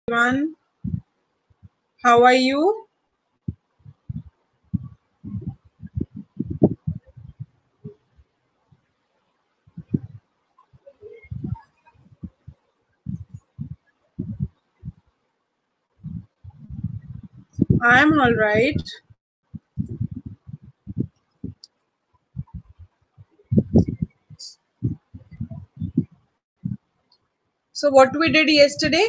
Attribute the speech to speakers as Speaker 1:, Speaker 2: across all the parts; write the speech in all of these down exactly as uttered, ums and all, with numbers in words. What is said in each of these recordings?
Speaker 1: everyone. How are you? I'm all right. So what we did yesterday?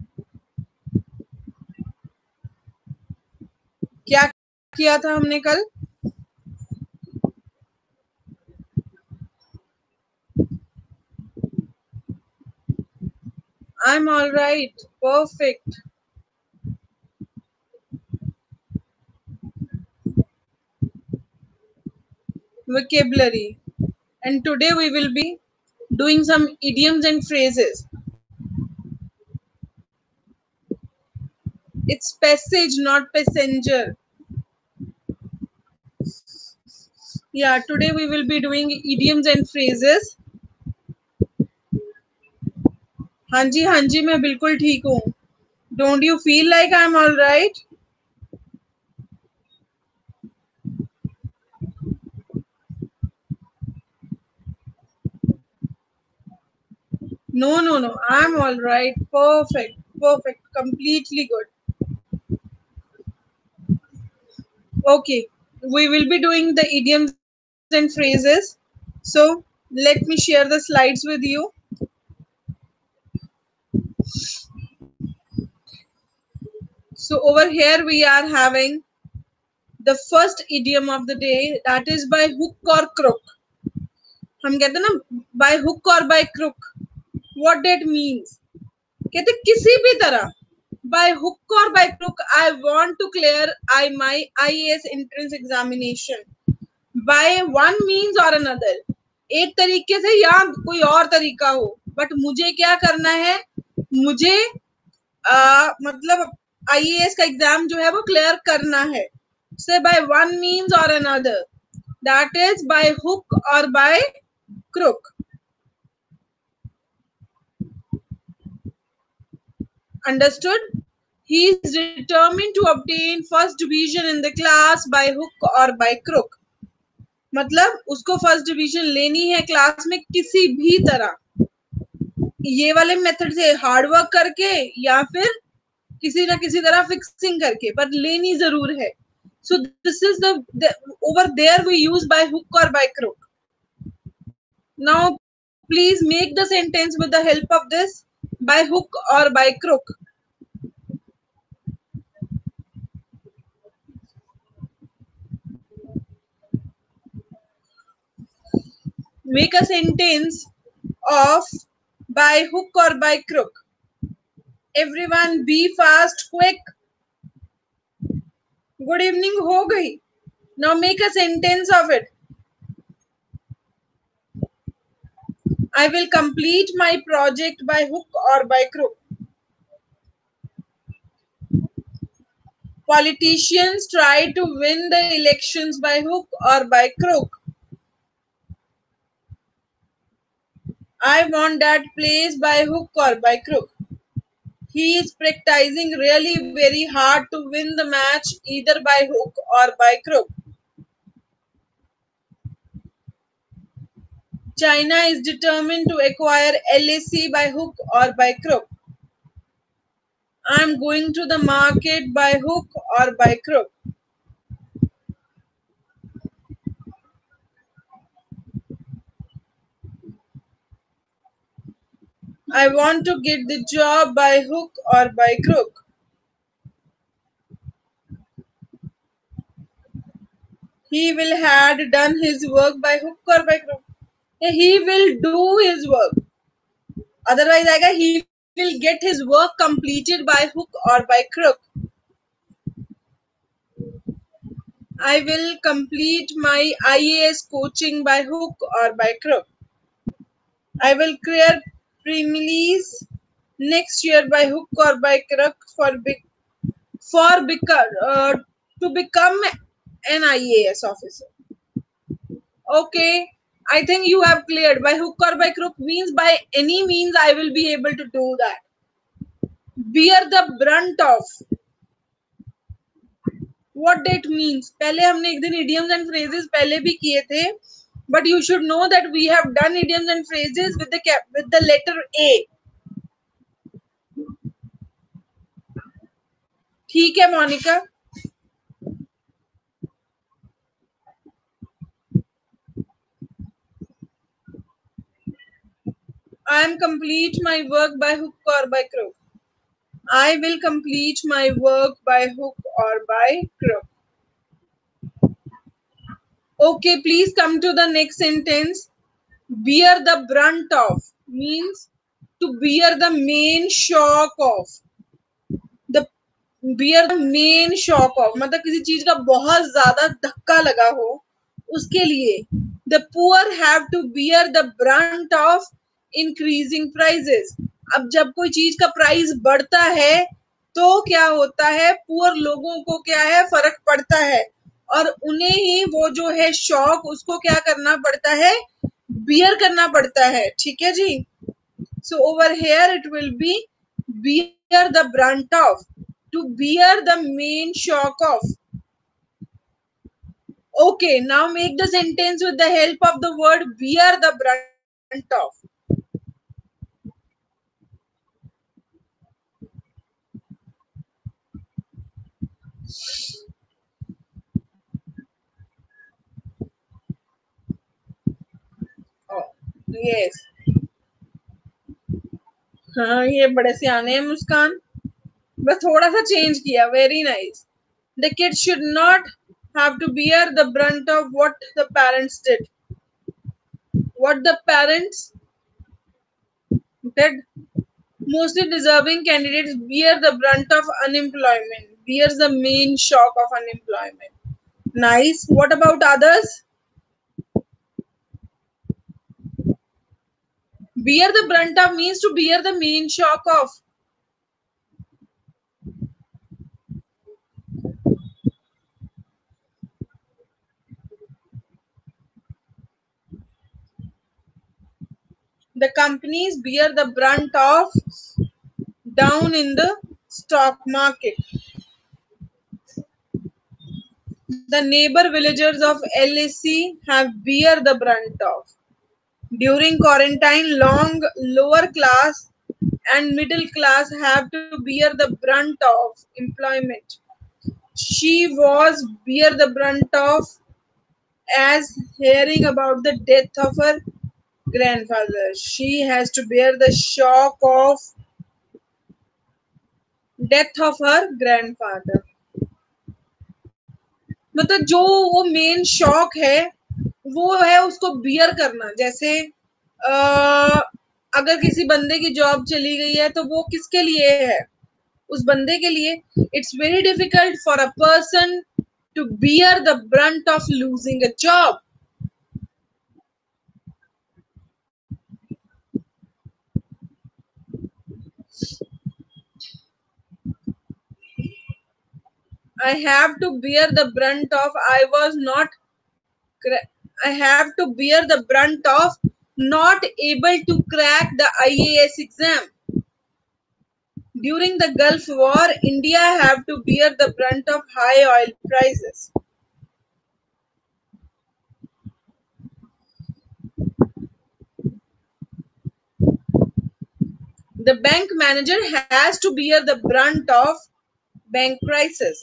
Speaker 1: क्या किया था हमने कल? I'm all right. Perfect. Vocabulary. And today we will be doing some idioms and phrases. It's passage, not passenger. Yeah, today we will be doing idioms and phrases. हाँ जी हाँ जी मैं बिल्कुल ठीक हूँ. Don't you feel like I'm all right? No, no, no. I'm all right. Perfect. Perfect. Completely good. Okay. We will be doing the idioms and phrases. So let me share the slides with you. So over here we are having the first idiom of the day, that is by hook or crook. हम कहते हैं ना by hook or by crook. What that means? कहते किसी भी तरह by hook or by crook I want to clear I my I A S entrance examination by one means or another. एक तरीके से या कोई और तरीका हो, बट मुझे क्या करना है, मुझे आ, मतलब आईएएस का एग्जाम जो है वो क्लियर करना है. से by one means or another, that is by hook or by crook. Understood? He is determined to obtain first division in the class by hook or by crook. मतलब उसको first division लेनी है class में किसी भी तरह, ये वाले मेथड से हार्डवर्क करके या फिर किसी ना किसी तरह फिक्सिंग करके, पर लेनी जरूर है. So this is the over there we use by hook or by crook. Now please make the sentence with the help of this by hook or by crook. Make a sentence of by hook or by crook. Everyone be fast, quick. Good evening हो गई. Now make a sentence of it. I will complete my project by hook or by crook. Politicians try to win the elections by hook or by crook. I want that place by hook or by crook. He is practicing really very hard to win the match either by hook or by crook. China is determined to acquire L A C by hook or by crook. I am going to the market by hook or by crook. I want to get the job by hook or by crook. He will had done his work by hook or by crook. He will do his work. Otherwise, आएगा he will get his work completed by hook or by crook. I will complete my I A S coaching by hook or by crook. I will clear prelims next year by hook or by crook for big, for beca- uh, to become an I A S officer. Okay, I think you have cleared. By hook or by crook means by any means I will be able to do that. bear the brunt of. What that means? पहले हमने एक दिन idioms and phrases पहले भी किए थे, but you should know that we have done idioms and phrases with the cap with the letter A. ठीक है Monika? I am complete my work by hook or by crook. I will complete my work by hook or by crook. Okay, please come to the next sentence. Bear the brunt of means to bear the main shock of. The bear the main shock of मतलब किसी चीज का बहुत ज्यादा धक्का लगा हो उसके लिए. The poor have to bear the brunt of increasing prices. अब जब कोई चीज का प्राइस बढ़ता है तो क्या होता है, पुअर लोगों को क्या है फर्क पड़ता है और उन्हें ही वो जो है शॉक उसको क्या करना पड़ता है, बियर करना पड़ता है. ठीक है जी. So over here it will be bear the brunt of, to bear the main shock of. Okay, now make the sentence with the help of the word bear the brunt of. Oh, yes. हाँ ये बड़े सियाने हैं मुस्कान, बस थोड़ा सा change किया. Very nice. The kids should not have to bear the brunt of what the parents did. What the parents did. Mostly deserving candidates bear the brunt of unemployment. Bears the main shock of unemployment. Nice. What about others? Bear the brunt of means to bear the main shock of. The companies bear the brunt of down in the stock market. The neighbor villagers of L A C have bear the brunt of. During quarantine, long lower class and middle class have to bear the brunt of employment. She was bear the brunt of as hearing about the death of her grandfather. She has to bear the shock of death of her grandfather. मतलब जो वो main shock है वो है उसको beer करना. जैसे आ, अगर किसी बंदे की जॉब चली गई है तो वो किसके लिए है, उस बंदे के लिए. It's very difficult for a person to bear the brunt of losing a job. I have to bear the brunt of I was not I have to bear the brunt of not able to crack the I A S exam. During the Gulf War, India have to bear the brunt of high oil prices. The bank manager has to bear the brunt of bank crisis.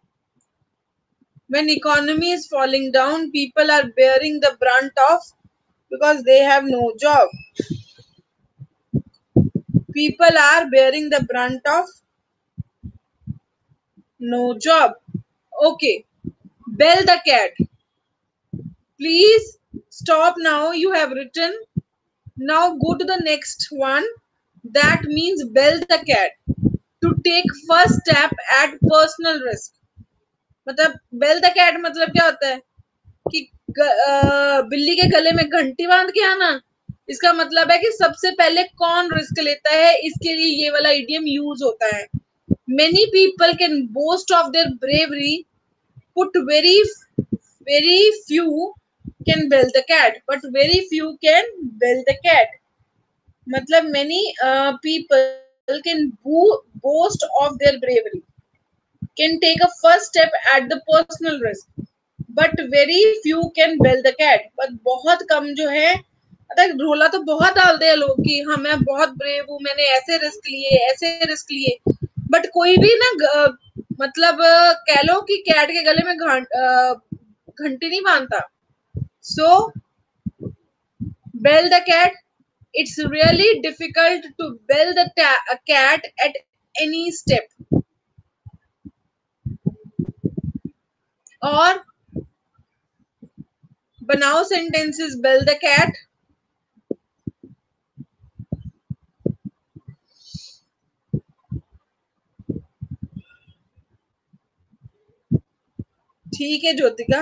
Speaker 1: When economy is falling down, people are bearing the brunt of because they have no job. People are bearing the brunt of no job. Okay. Bell the cat. Please stop now. You have written. Now go to the next one. That means bell the cat. To take first step at personal risk. मतलब bell the cat मतलब क्या होता है कि बिल्ली के गले में घंटी बांध के आना. इसका मतलब है कि सबसे पहले कौन रिस्क लेता है, इसके लिए ये वाला इडियम यूज होता है. Many people can boast of their bravery, put very very few can bell the cat, but very few can bell the cat. मतलब many people can bo- boast of their bravery, can take a first step at the personal risk, but very few can bell the cat. but बहुत कम जो है, मतलब रोला तो बहुत डालते हैं लोग कि हाँ मैं बहुत ब्रेव हूँ, मैंने ऐसे रिस्क लिए ऐसे रिस्क लिए, बट कोई भी ना ग- मतलब अ, कह लो कि कैट के गले में घंट अ, घंटी नहीं बांधता. सो bell the cat, it's really difficult to bell the ta- a cat at any step. और बनाओ sentences bell the cat. ठीक है Jyotika.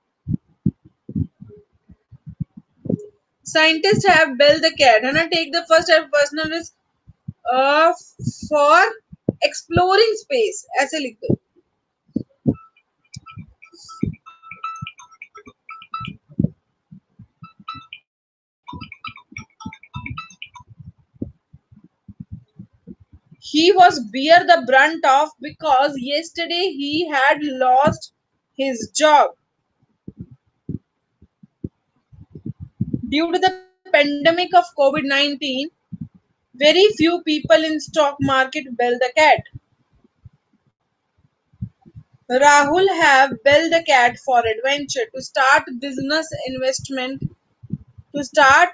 Speaker 1: Scientists have bell the cat, है ना, take the first step personal risk uh, for exploring space, ऐसे लिख दो. He was bear the brunt of because yesterday he had lost his job due to the pandemic of COVID nineteen. Very few people in stock market bell the cat. Rahul have bell the cat for adventure to start business investment to start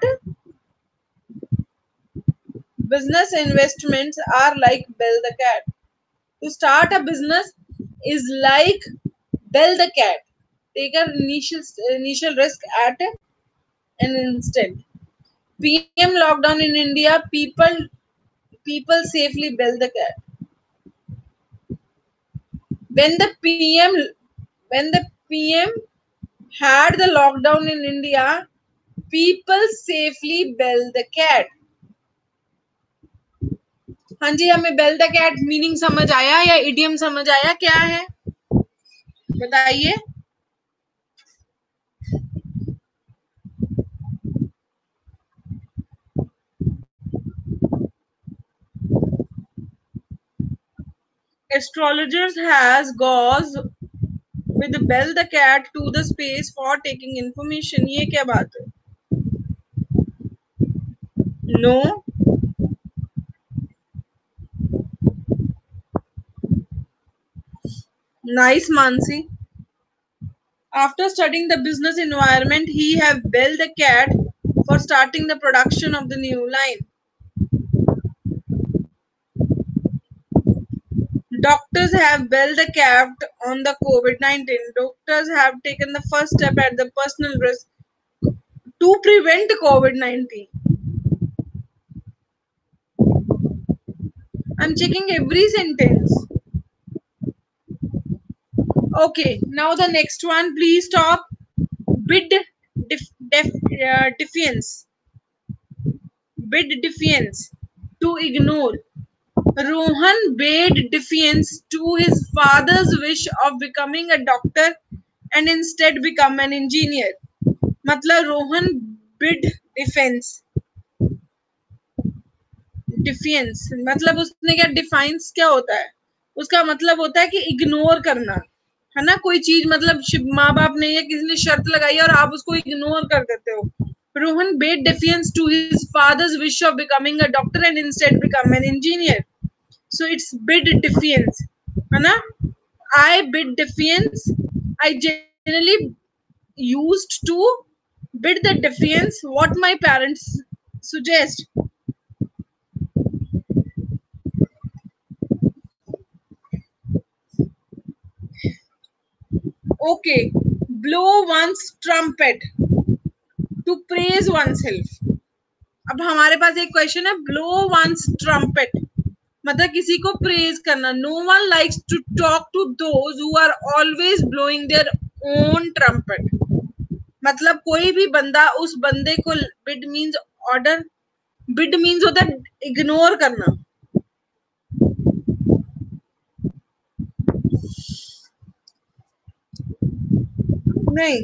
Speaker 1: business investments are like bell the cat. To start a business is like bell the cat. Take an initial initial risk at an instant. P M lockdown in India. People people safely bell the cat. When the P M when the P M had the lockdown in India, people safely bell the cat. हाँ जी, हमें bell the cat meaning समझ आया या idiom समझ आया, क्या है बताइए. Astrologers has goes with bell the cat to the space for taking information. ये क्या बात है? No. Nice, Mansi. After studying the business environment, he have bell the cat for starting the production of the new line. Doctors have bell the cat on the COVID nineteen. Doctors have taken the first step at the personal risk to prevent COVID nineteen. I'm checking every sentence. Okay, now the next one. Please stop. Bid def, def, uh, defiance. Bid defiance. To ignore. Rohan bade defiance to his father's wish of becoming a doctor and instead become an engineer. मतलब Rohan bid defence. Defence मतलब उसने क्या, defines क्या होता है, उसका मतलब होता है कि इग्नोर करना, है ना, कोई चीज मतलब माँ बाप ने या किसी ने शर्त लगाई और आप उसको इग्नोर कर देते हो. Rohan bade defiance to his father's wish of becoming a doctor and instead become an engineer. So it's bid defiance, है ना. I bid defiance. I generally used to bid the defiance what my parents suggest. Okay, blow one's trumpet to praise oneself. अब हमारे पास एक question है, blow one's trumpet मतलब किसी को praise करना. No one likes to talk to those who are always blowing their own trumpet. मतलब कोई भी बंदा उस बंदे को, bid means order, bid means होता है इग्नोर करना. नहीं,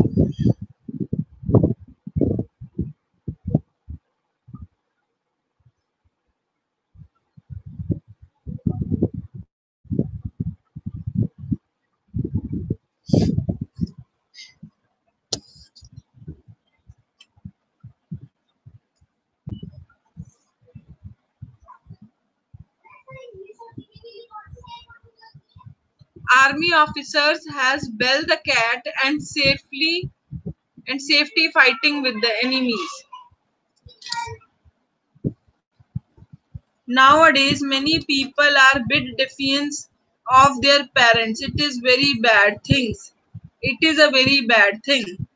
Speaker 1: army officers has bell the cat and safely and safety fighting with the enemies. Nowadays, many people are bit defiant of their parents. It is very bad things. It is a very bad thing.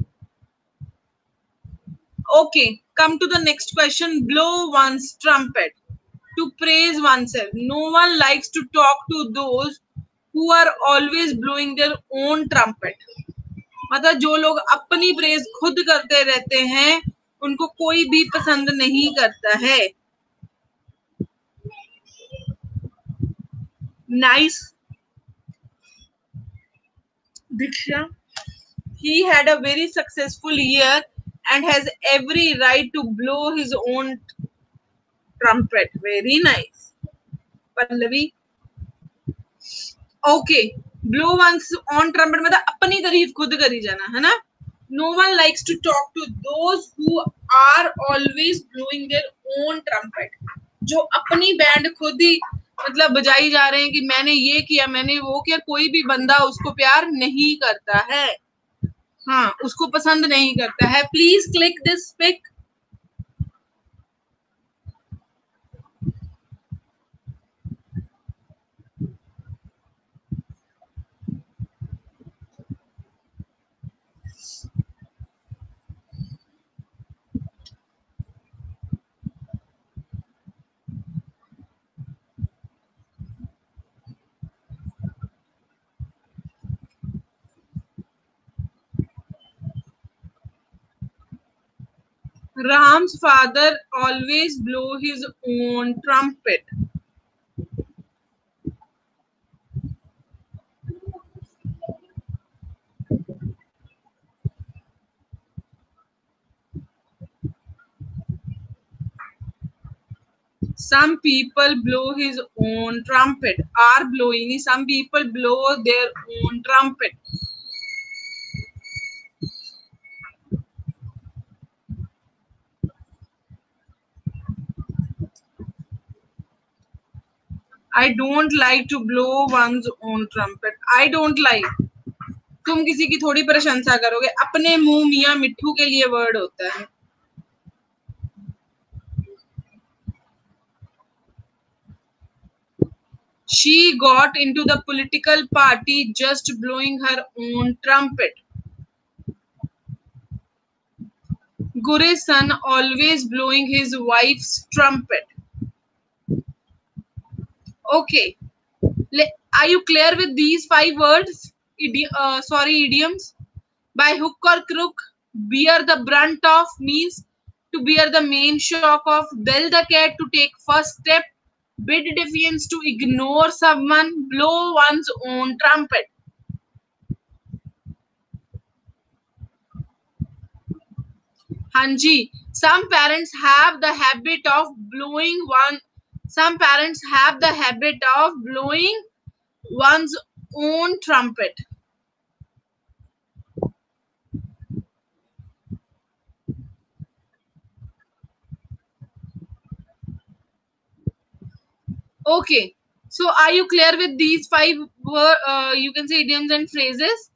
Speaker 1: Okay, come to the next question. Blow one's trumpet to praise oneself. No one likes to talk to those who are always blowing their own trumpet. मतलब जो लोग अपनी praise खुद करते रहते हैं उनको कोई भी पसंद नहीं करता है. Nice. Diksha, he had a very successful year and has every right to blow his own trumpet. Very nice. Pallavi. Okay. Blow one's own trumpet मतलब अपनी तारीफ खुद करी जाना है ना. No one likes to talk to those who are always blowing their own trumpet. जो अपनी बैंड खुद ही मतलब बजाई जा रहे हैं कि मैंने ये किया मैंने वो किया, कोई भी बंदा उसको प्यार नहीं करता है. हाँ, उसको पसंद नहीं करता है. Please click this pic. Ram's father always blow his own trumpet. Some people blow his own trumpet. Are blowing. Some people blow their own trumpet. I don't like to blow one's own trumpet. I don't like. तुम किसी की थोड़ी प्रशंसा करोगे. अपने मुंह मियाँ मिट्ठू के लिए वर्ड होता है. She got into the political party just blowing her own trumpet. Gure's son always blowing his wife's trumpet. Okay. Are you clear with these five words? Idi- uh, sorry, idioms. By hook or crook, bear the brunt of means to bear the main shock of, bell the cat to take first step, bid defiance to ignore someone, blow one's own trumpet. Hanji, some parents have the habit of blowing one. Some parents have the habit of blowing one's own trumpet. Okay, so are you clear with these five uh, you can say idioms and phrases?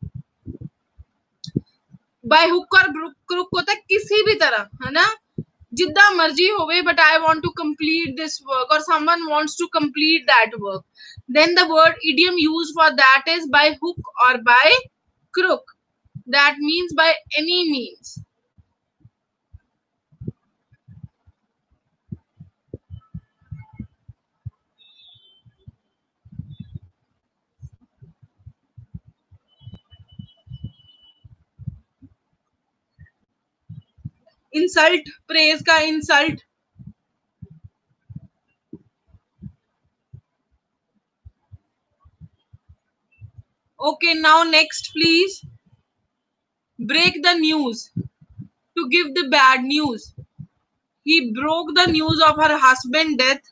Speaker 1: By hook or crook होता है किसी भी तरह, है ना, जितना मर्जी होवे, but I want to complete this work or someone wants to complete that work, then the word idiom used for that is by hook or by crook. That means by any means. Insult, praise का insult. Okay, now next please. Break the news. To give the bad news. He broke the news of her husband's death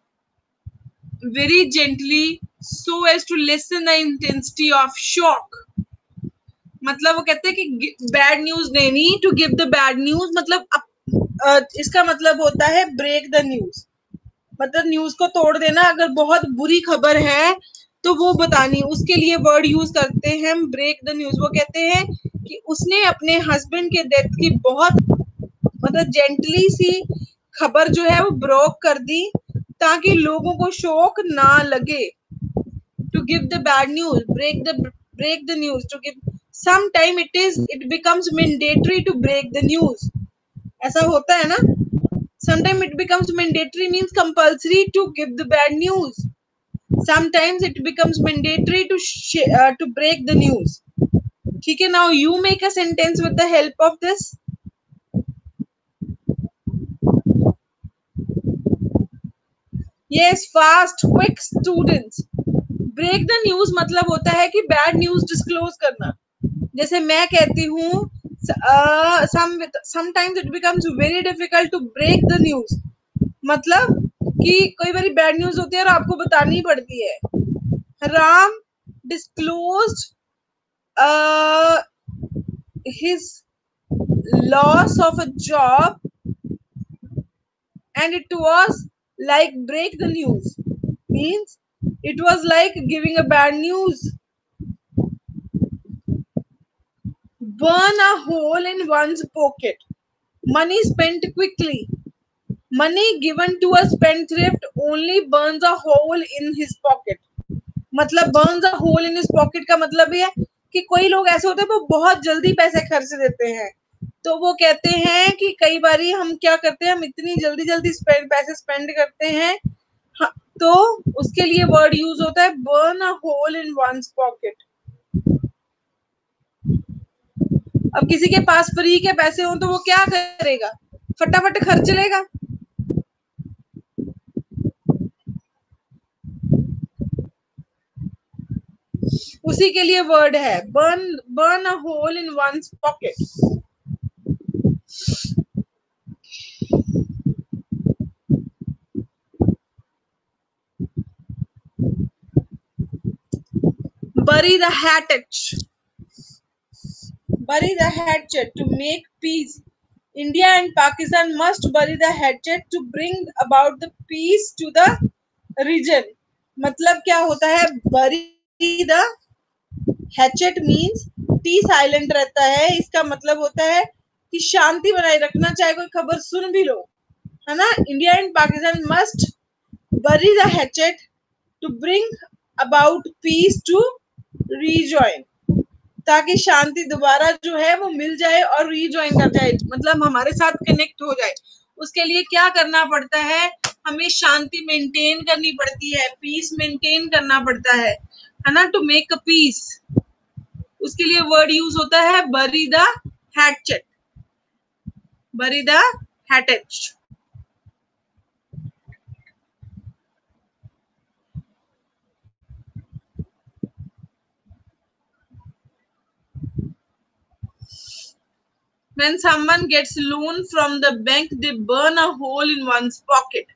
Speaker 1: very gently so as to lessen the intensity of shock. मतलब वो कहते हैं कि bad news नहीं, to give the bad news मतलब अप, इसका मतलब होता है ब्रेक द न्यूज, मतलब न्यूज को तोड़ देना. अगर बहुत बुरी खबर है तो वो बतानी, उसके लिए वर्ड यूज करते हैं हम ब्रेक द न्यूज। वो कहते हैं कि उसने अपने हस्बैंड के डेथ की बहुत मतलब जेंटली सी खबर जो है वो ब्रोक कर दी ताकि लोगों को शौक ना लगे। To give the bad news, break the break the news, to give sometime it is it becomes mandatory to break the news. ऐसा होता है ना, sometime it becomes mandatory means compulsory to give the bad news, sometimes it becomes mandatory to sh- uh, to break the news. ठीक है, now you make a sentence with the help of this. Yes, fast, quick students. break the news मतलब होता है कि bad news disclose करना। जैसे मैं कहती हूँ uh, some sometimes it becomes very difficult to break the news, मतलब कि कई बार बैड न्यूज होती है और आपको बतानी पड़ती है। Ram disclosed uh, his loss of a job and it was like break the news, means it was like giving a bad news. Burn a hole in one's pocket, money spent quickly, money given to a spendthrift only burns a hole in his pocket। मतलब burns a hole in his pocket का मतलब ये है कि कोई लोग ऐसे होते हैं वो बहुत जल्दी पैसे खर्च देते हैं, तो वो कहते हैं कि कई बारी हम क्या करते हैं, हम इतनी जल्दी जल्दी स्पेंड पैसे स्पेंड करते हैं। हाँ, तो उसके लिए वर्ड यूज होता है burn a hole in one's pocket. अब किसी के पास फ्री के पैसे हो तो वो क्या करेगा, फटाफट खर्च लेगा। उसी के लिए वर्ड है burn burn a hole in one's pocket. bury the hatchet, bury the hatchet to make peace, India and Pakistan must bury the hatchet to bring about the peace to the region। मतलब क्या होता है bury the hatchet means टी silent रहता है, इसका मतलब होता है कि शांति बनाए रखना, चाहे कोई खबर सुन भी लो, है ना। India and Pakistan must bury the hatchet to bring about peace to rejoin, ताकि शांति दोबारा जो है वो मिल जाए और रीजॉइन कर जाए, मतलब हमारे साथ कनेक्ट हो जाए। उसके लिए क्या करना पड़ता है, हमें शांति मेंटेन करनी पड़ती है, पीस मेंटेन करना पड़ता है है ना, टू मेक अ पीस। उसके लिए वर्ड यूज होता है bury the hatchet, bury the हैटेच। When someone gets loan from the bank, they burn a hole in one's pocket.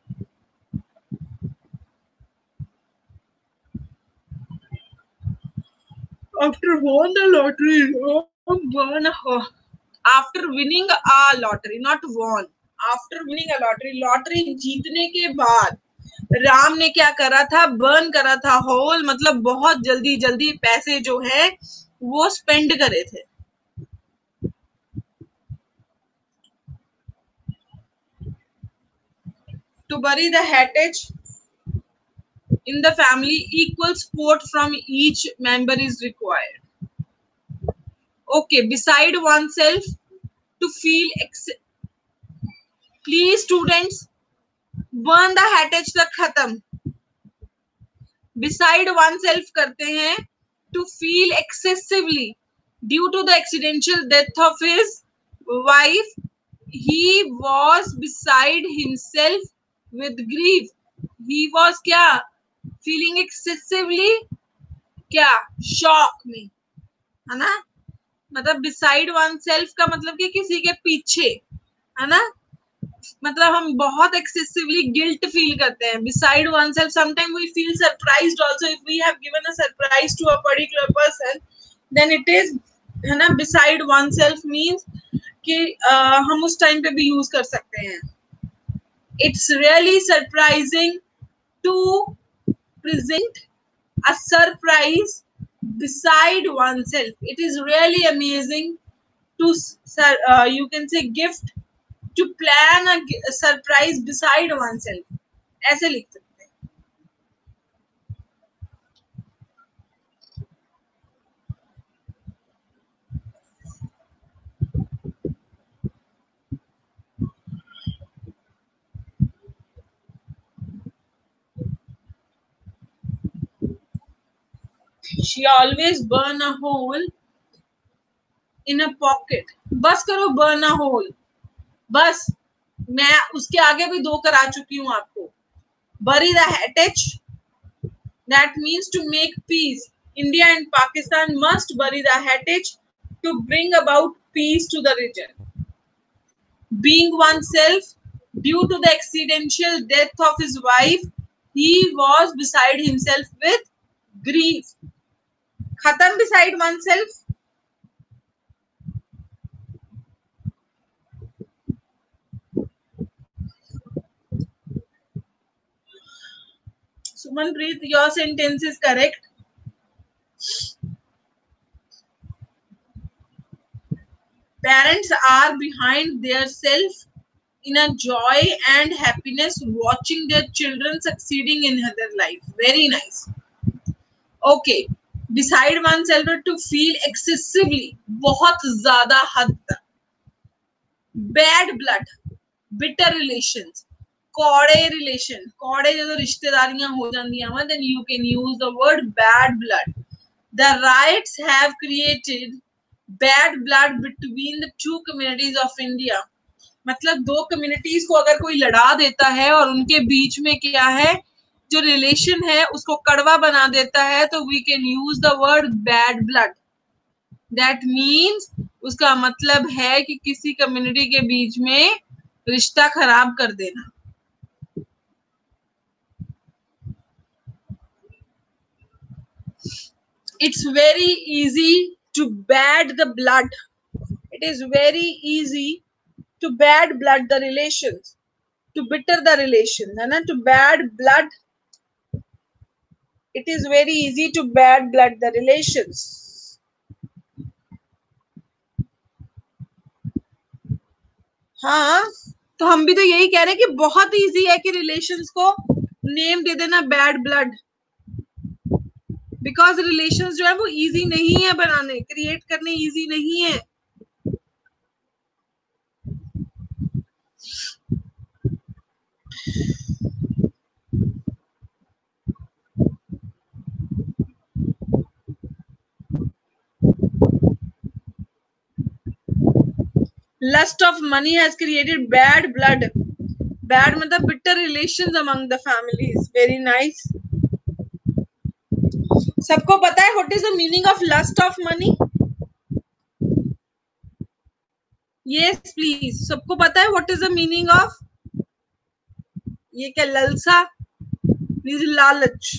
Speaker 1: After won the lottery, burn a hole. After winning a lottery, not won, after winning a lottery, lottery जीतने के बाद राम ने क्या करा था, burn करा था। Whole मतलब बहुत जल्दी जल्दी पैसे जो है वो स्पेंड करे थे। To bury the heritage in the family, equal support from each member is required. Okay, beside oneself to feel ex- please students, burn the heritage तक खत्म। beside oneself करते हैं to feel excessively due to the accidental death of his wife, he was beside himself with grief। he was क्या, feeling excessively क्या, shock में, है ना। मतलब beside oneself का मतलब कि किसी के पीछे, है ना, मतलब हम बहुत एक्सेसिवली गिल्ट फील करते हैं। Beside one self sometime we feel surprised also if we have given a surprise to a particular person, then it is, है ना, बिसाइड वन सेल्फ मींस कि uh, हम उस टाइम पे भी यूज कर सकते हैं। It's really surprising to present a surprise beside oneself. It is really amazing to uh, you can say gift to plan a, a surprise beside oneself. ऐसे लिख सकते हैं. She always burn a hole in a pocket. बस करो burn a hole. बस मैं उसके आगे भी दो करा चुकी हूँ आपको. Bury the hatchet. That means to make peace. India and Pakistan must bury the hatchet to bring about peace to the region. Being oneself, due to the accidental death of his wife, he was beside himself with grief. Khatam beside oneself. Sumanpreet, your sentence is correct. Parents are behind their self in a joy and happiness watching their children succeeding in their life. Very nice. Okay. Beside oneself to feel excessively, बहुत ज़्यादा हद तक. Bad blood, bitter relations, कौड़े relation, कौड़े जो रिश्तेदारियां हो जाती हैं, then you can use the word bad blood. The riots have created bad blood between the two communities of India. मतलब दो communities को अगर कोई लड़ा देता है और उनके बीच में क्या है जो relation है उसको कड़वा बना देता है, तो we can use the word bad blood. That means उसका मतलब है कि किसी community के बीच में रिश्ता खराब कर देना. It's very easy to bad the blood. It is very easy to bad blood the relations, to bitter the relations, है ना? To bad blood. It is very easy to bad blood the relations. हाँ, तो हम भी तो यही कह रहे हैं कि बहुत इजी है कि रिलेशंस को नेम दे देना बैड ब्लड, बिकॉज रिलेशंस जो है वो इजी नहीं है बनाने, क्रिएट करने इजी नहीं है. Lust of money has created bad blood. Bad मतलब bitter relations among the families. Very nice. सबको पता है what is the meaning of lust of money? Yes, please. सबको पता है what is the meaning of? ये क्या ललसा? Means लालच.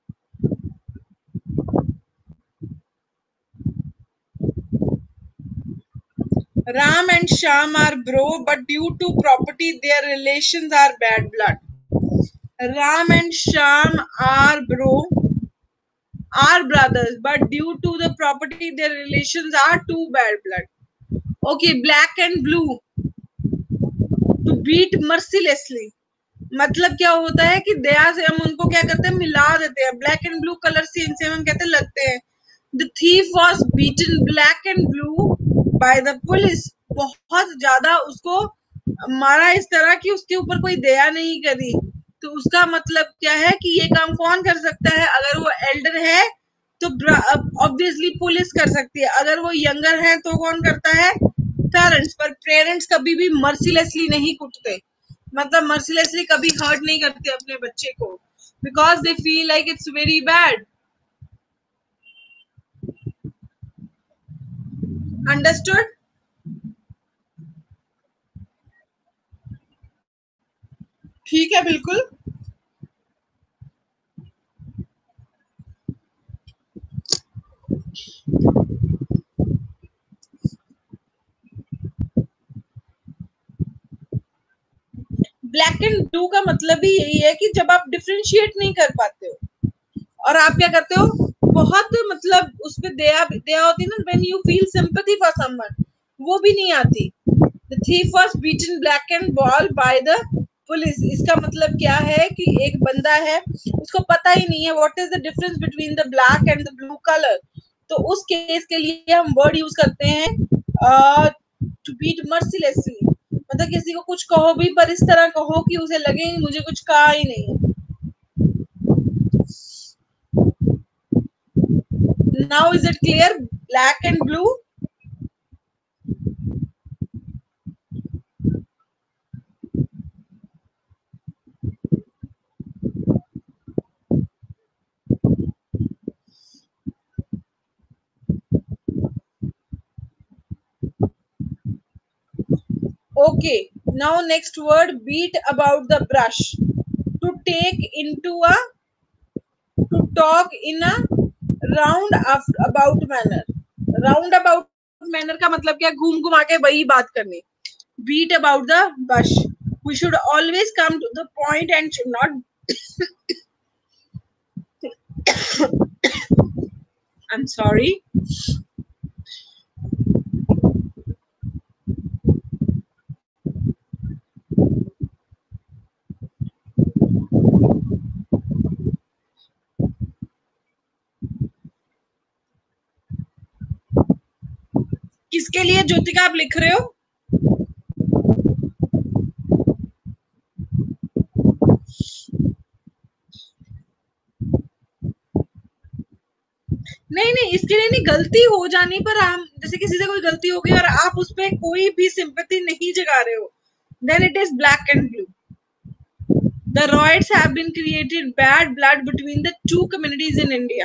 Speaker 1: Ram and Shyam are bro, but due to property, their relations are bad blood. Ram and Shyam are bro, are brothers, but due to the property, their relations are too bad blood. Okay, black and blue. To beat mercilessly. मतलब क्या होता है कि दया से हम उनको क्या करते हैं, मिला देते हैं. Black and blue colour scene से हम कहते लगते हैं. The thief was beaten black and blue by the police. बहुत ज्यादा उसको मारा इस तरह कि उसके ऊपर कोई दया नहीं करी. तो उसका मतलब क्या है कि ये काम कौन कर सकता है? अगर वो एल्डर है तो ऑब्वियसली पुलिस कर सकती है. अगर वो यंगर है तो कौन करता है? पेरेंट्स. पर पेरेंट्स कभी भी मर्सीलेसली नहीं कुटते, मतलब मर्सीलेसली कभी हर्ट नहीं करते अपने बच्चे को, because they feel like it's very bad. Understood? ठीक है, बिल्कुल. ब्लैक एंड ब्लू का मतलब ही यही है कि जब आप डिफरेंशिएट नहीं कर पाते हो, और आप क्या करते हो, बहुत मतलब उसपे दया दया होती है ना, when you feel sympathy for someone, वो भी नहीं आती। The thief was beaten black and ball by the police. इसका मतलब क्या है कि एक बंदा है, उसको पता ही नहीं है what is the difference between the black and the blue colour. तो उस केस के लिए हम वर्ड यूज करते हैं टू बीट मर्सीलेसली, मतलब किसी को कुछ कहो भी पर इस तरह कहो कि उसे लगे मुझे कुछ कहा ही नहीं। Now is it clear? Black and blue? Okay. Now next word, beat about the brush. To take into a, to talk in a round about manner. Round about manner का मतलब क्या, घूम घुमा के वही बात करनी। Beat about the bush. We should always come to the point and should not I'm sorry. किसके लिए ज्योतिका आप लिख रहे हो? नहीं नहीं, इसके लिए नहीं, गलती हो जाने पर हम, जैसे किसी से कोई गलती हो गई और आप उस पर कोई भी सिंपैथी नहीं जगा रहे हो, then it is black and blue. The riots have been created bad blood between the two communities in India.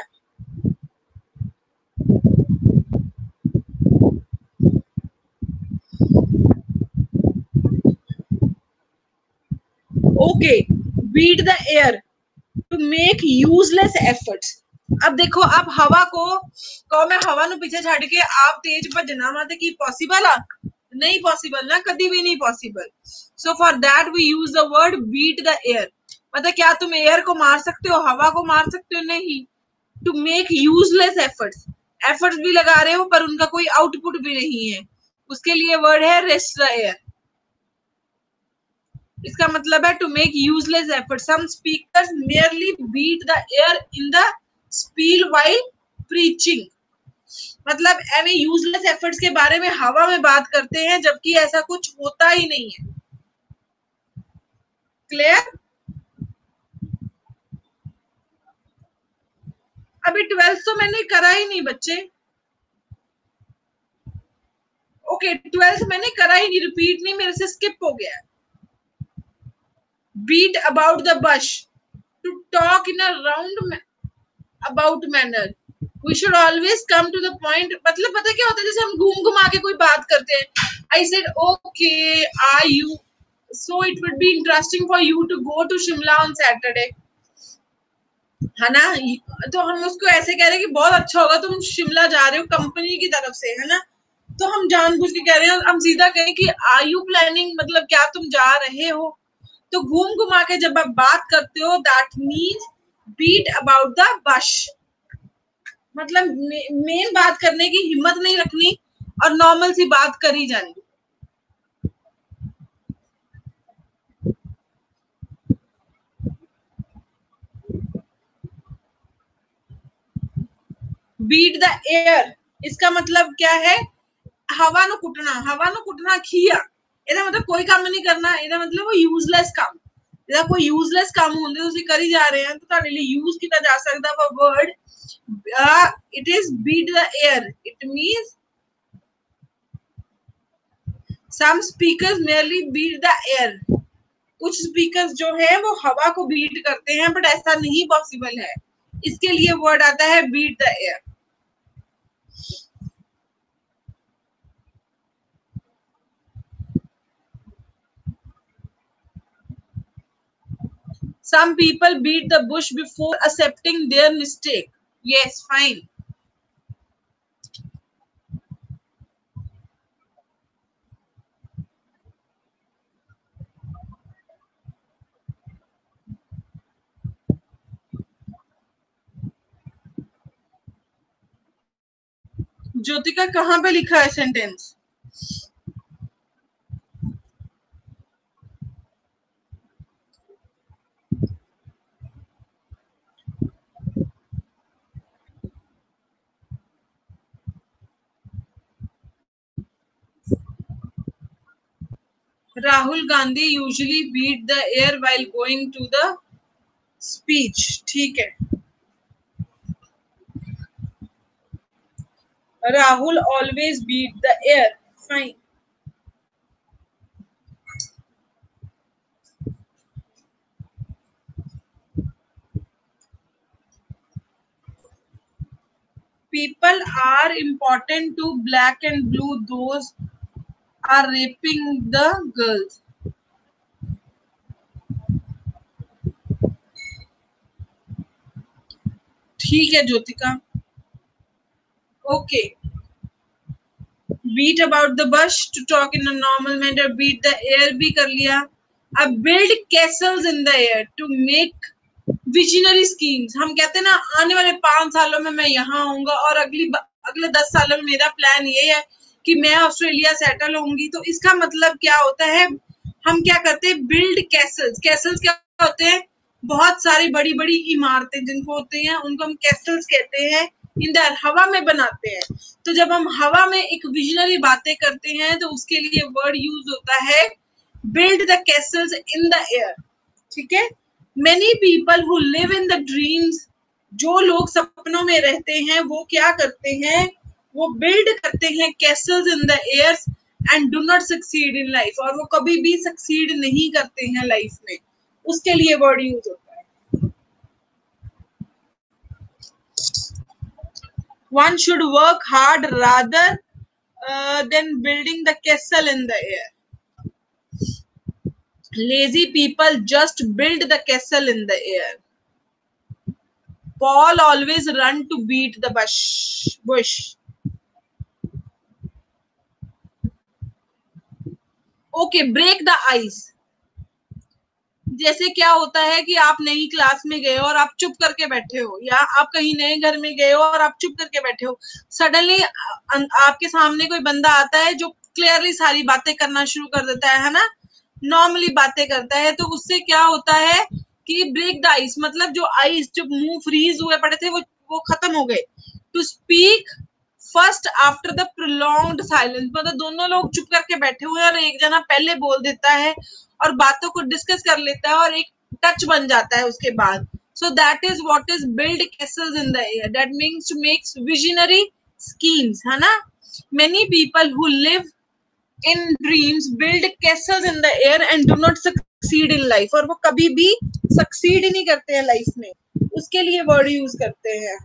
Speaker 1: Okay, beat the air to make useless efforts. अब देखो, आप हवा को कहो मैं हवा नु पीछे छड़ के आप तेज भजना मत की पॉसिबल आ, नहीं पॉसिबल ना, कभी भी नहीं possible. So for that we use the word beat the air. मतलब क्या तुम एयर को मार सकते हो, हवा को मार सकते हो? नहीं। To make useless efforts, efforts भी लगा रहे हो पर उनका कोई आउटपुट भी नहीं है, उसके लिए वर्ड है रेस्ट द एयर। इसका मतलब है to make useless effort. Some speakers merely beat the air in the spiel while preaching. मतलब एवे यूजलेस एफर्ट्स के बारे में हवा में बात करते हैं जबकि ऐसा कुछ होता ही नहीं है। क्लियर? अभी ट्वेल्थ तो मैंने करा ही नहीं बच्चे। ओके, ट्वेल्थ मैंने करा ही नहीं, रिपीट नहीं, मेरे से स्किप हो गया। Beat about the bush, to talk in a round about manner. We should always come to the point. मतलब पता क्या होता है, जैसे हम घूम घुमा के कोई बात करते हैं। I said okay, are you, so it would be interesting for you to go to Shimla on Saturday, है ना? तो हम उसको ऐसे कह रहे हैं कि बहुत अच्छा होगा तुम शिमला जा रहे हो कंपनी की तरफ से, है ना? तो हम जानबूझ के कह रहे हैं, हम सीधा कहें कि आर यू प्लानिंग, मतलब क्या तुम जा रहे हो? तो घूम घुमा के जब आप बात करते हो, that means beat about the bush. मतलब मेन बात करने की हिम्मत नहीं रखनी और नॉर्मल सी बात करी जानी। बीट द एयर, इसका मतलब क्या है? हवा नु कुटना, हवा नु कुटना खिया। ਇਹਦਾ मतलब कोई काम नहीं करना, ਇਹਦਾ मतलब वो यूजलेस काम। ਇਹਦਾ कोई यूजलेस काम ਹੁੰਦੇ ਤੁਸੀਂ ਕਰੀ ਜਾ ਰਹੇ हैं तो ਤੁਹਾਡੇ ਲਈ यूज ਕੀਤਾ ਜਾ ਸਕਦਾ ਵਾ word, it is beat the air. It means some speakers merely beat the air। कुछ स्पीकर्स जो है वो हवा को बीट करते हैं, बट ऐसा नहीं पॉसिबल है। इसके लिए वर्ड आता है beat the air. Some people beat the bush before accepting their mistake. Yes, fine. Jyotika कहाँ पे लिखा है sentence? Rahul Gandhi usually beat the air while going to the speech. ठीक है, Rahul always beat the air. Fine. People are important to black and blue. Those are raping the girls. ठीक है Jyotika. Okay, beat about the bush to talk in a normal manner, beat the air भी कर लिया। अब build castles in the air to make visionary schemes. हम कहते हैं ना आने वाले पांच सालों में मैं यहाँ आऊंगा और अगली अगले दस सालों में मेरा प्लान ये है कि मैं ऑस्ट्रेलिया सेटल होंगी। तो इसका मतलब क्या होता है, हम क्या करते हैं, बिल्ड कैसल्स। कैसल्स क्या होते हैं? बहुत सारी बड़ी बड़ी इमारतें जिनको होते हैं उनको हम कैसल्स कहते हैं। इन द हवा में बनाते हैं। तो जब हम हवा में एक विजनरी बातें करते हैं तो उसके लिए वर्ड यूज होता है build the castles in the air. ठीक है, many people who live in the dreams, जो लोग सपनों में रहते हैं वो क्या करते हैं, वो बिल्ड करते हैं castles in the air and do not succeed in life, और वो कभी भी सक्सीड नहीं करते हैं लाइफ में। उसके लिए वर्ड यूज होता है। One should work hard rather uh, than building the castle in the air. Lazy people just build the castle in the air. Paul always run to beat the bush. bush. Okay, break the ice. जैसे क्या होता है कि आप नई class में गए और आप चुप करके बैठे हो, या आप कहीं नए घर में गए हो और आप चुप करके बैठे हो। सडनली आपके सामने कोई बंदा आता है जो क्लियरली सारी बातें करना शुरू कर देता है है ना, नॉर्मली बातें करता है। तो उससे क्या होता है कि ब्रेक द आइस, मतलब जो आइस, जो मुंह फ्रीज हुए पड़े थे वो वो खत्म हो गए। To speak first after the prolonged silence, मतलब दोनों लोग चुप करके बैठे हुए हैं और एक जना पहले बोल देता है और बातों को डिस्कस कर लेता है और एक टच बन जाता है उसके बाद। So that is what is build castles in the air. That means to make visionary schemes, है ना। Many people who live in dreams build castles in the air and do not succeed in life, और वो कभी भी succeed ही नहीं करते हैं life में। उसके लिए वर्ड यूज करते हैं।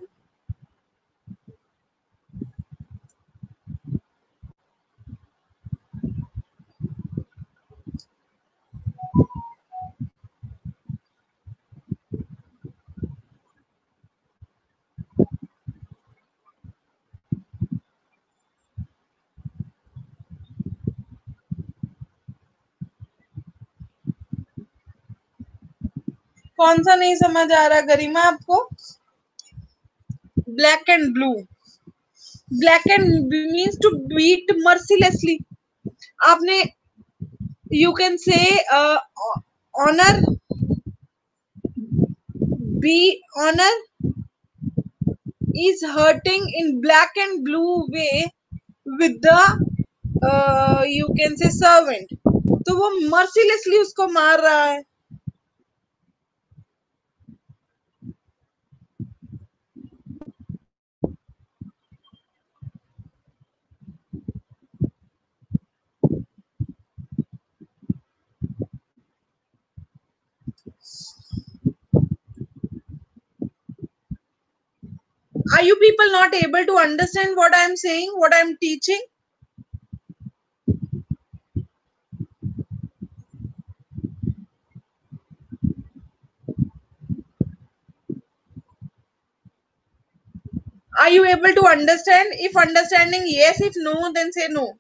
Speaker 1: कौन सा नहीं समझ आ रहा गरिमा आपको? Black and blue, black and means to beat mercilessly. आपने you can say honour, be honour is hurting in black and blue way with the uh, you can say servant, तो वो mercilessly उसको मार रहा है। Are you people not able to understand what I am saying, what I am teaching? Are you able to understand? If understanding yes, if no then say no.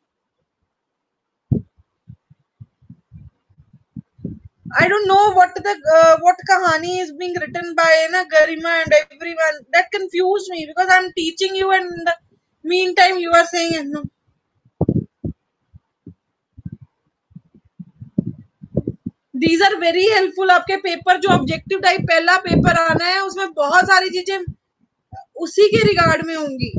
Speaker 1: I don't know what the uh, what kahani is being written by na Garima and everyone. That confused me because I'm teaching you and Meantime, you are saying no. These are very helpful. आपके paper जो objective type पहला paper आना है उसमें बहुत सारी चीजें उसी के रिगार्ड में होंगी.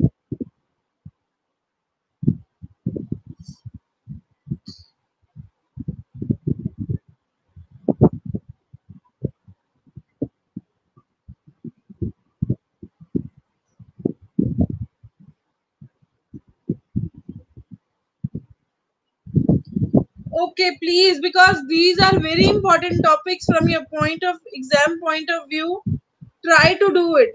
Speaker 1: Okay, please, because these are very important topics from your point of exam point of view. Try to do it.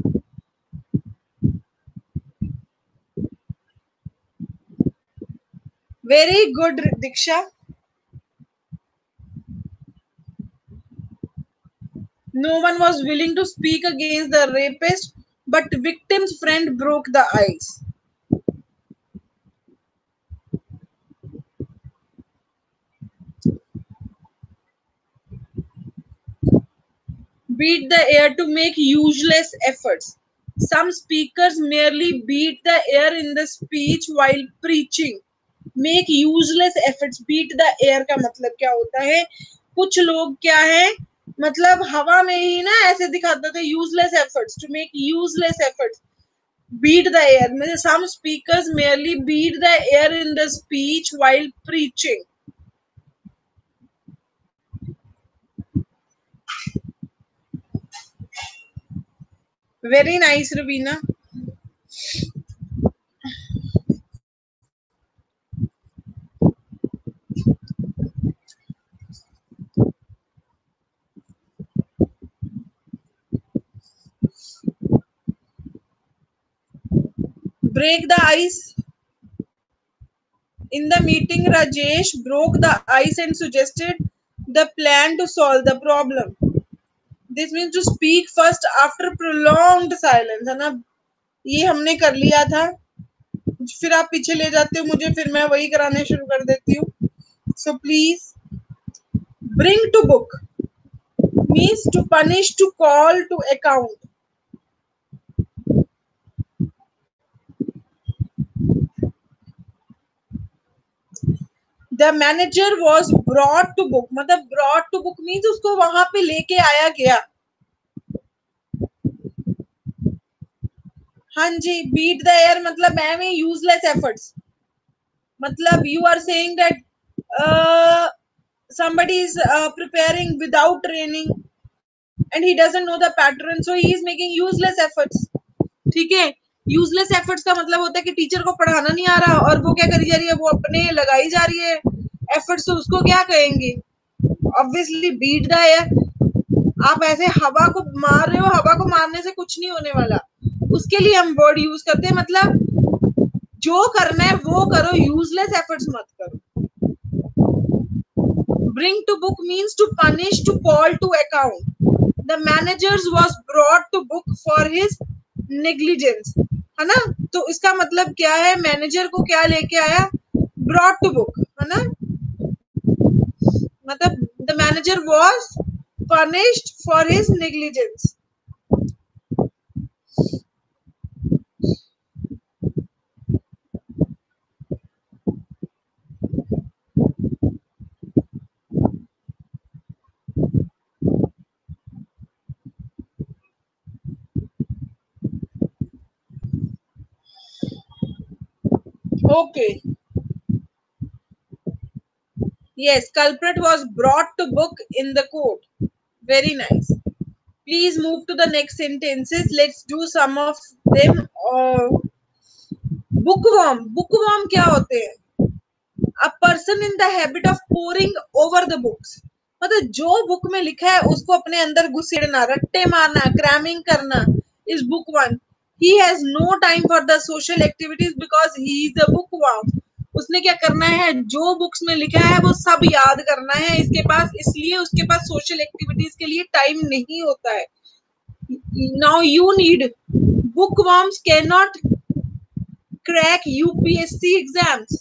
Speaker 1: Very good, Diksha. No one was willing to speak against the rapist, but victim's friend broke the ice. Beat the air to make useless efforts. Some speakers merely beat the air in the speech while preaching. Make useless efforts. Beat the air का मतलब क्या होता है? कुछ लोग क्या है, मतलब हवा में ही ना ऐसे दिखाते थे useless efforts, to make useless efforts. Beat the air. Some speakers merely beat the air in the speech while preaching. Very nice, Ravina. Break the ice. In the meeting, Rajesh broke the ice and suggested the plan to solve the problem. This means to speak first after prolonged silence, है ना? ये हमने कर लिया था. फिर आप पीछे ले जाते हो मुझे, फिर मैं वही कराने शुरू कर देती हूँ. So please, bring to book means to punish, to call to account. The manager was brought to book. मतलब brought to book means उसको वहां पे लेके आया गया. हाँ जी, beat the air मतलब मैम ये useless efforts. मतलब you are saying that uh, somebody is uh, preparing without training and he doesn't know the pattern, so he is making useless efforts. ठीक है, यूजलेस एफर्ट्स का मतलब होता है कि टीचर को पढ़ाना नहीं आ रहा और वो क्या करी जा रही है, वो अपने लगाई जा रही है एफर्ट्स, तो उसको क्या कहेंगे? Obviously beat the air. आप ऐसे हवा को मार रहे हो, हवा को मारने से कुछ नहीं होने वाला, उसके लिए हम वर्ड यूज करते हैं. मतलब जो करना है वो करो, यूजलेस एफर्ट्स मत करो. Bring to book means to punish, to call to account. The manager was brought to book for his negligence. है ना? तो इसका मतलब क्या है? मैनेजर को क्या लेके आया? Brought to book, है ना? मतलब the manager was punished for his negligence. Okay. Yes, culprit was brought to book in the court. Very nice. Please move to the next sentences. Let's do some of them. Uh, bookworm. Bookworm क्या होते हैं? A person in the habit of poring over the books. मतलब जो book में लिखा है उसको अपने अंदर घुसेड़ना, रट्टे मारना, क्रैमिंग करना is bookworm. He has no time for the social activities because he is a bookworm. उसने क्या करना है, जो बुक्स में लिखा है वो सब याद करना है इसके पास, इसलिए उसके पास सोशल एक्टिविटीज के लिए टाइम नहीं होता है. Now you need, bookworms cannot crack U P S C exams.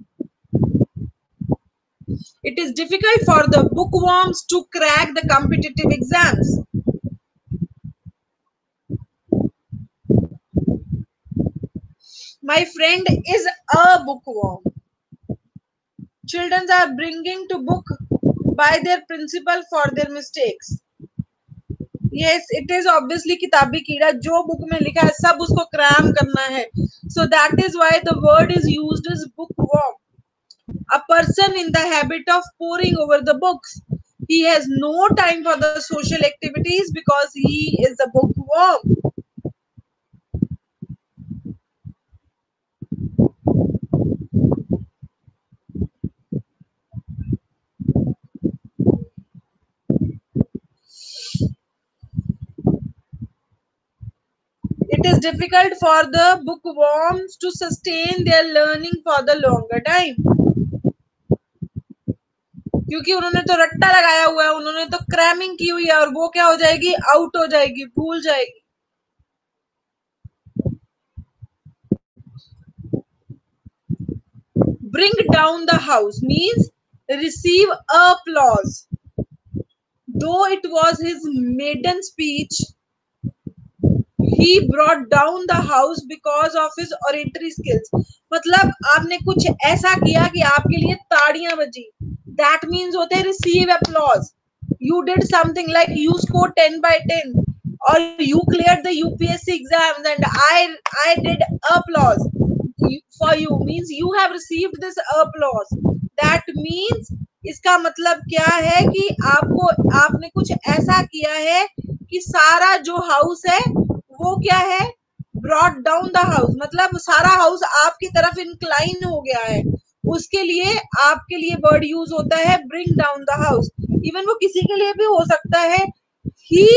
Speaker 1: It is difficult for the bookworms to crack the competitive exams. My friend is a bookworm. Children are bringing to book by their principal for their mistakes. Yes, it is obviously किताबी कीड़ा, जो book में लिखा है सब उसको cram करना है. So that is why the word is used as bookworm. A person in the habit of poring over the books. He has no time for the social activities because he is a bookworm. It is difficult for the bookworms to sustain their learning for the longer time. क्योंकि उन्होंने तो रट्टा लगाया हुआ है, उन्होंने तो cramming की हुई है और वो क्या हो जाएगी, आउट हो जाएगी, भूल जाएगी. Bring down the house means receive applause. Though it was his maiden speech, he brought down the house because of his oratory skills. मतलब आपने कुछ ऐसा किया कि आपके लिए ताड़ियां बजी. That means होते हैं receive applause. You did something like you scored ten by ten, or you cleared the U P S C exams, and I I did applause for you. Means you have received this applause. That means इसका मतलब क्या है कि आपको आपने कुछ ऐसा किया है कि सारा जो हाउस है वो क्या है, ब्रॉट डाउन द हाउस, मतलब सारा हाउस आपकी तरफ इंक्लाइन हो गया है. उसके लिए आपके लिए वर्ड यूज होता है bring down the house. Even वो किसी के लिए भी हो सकता है. ही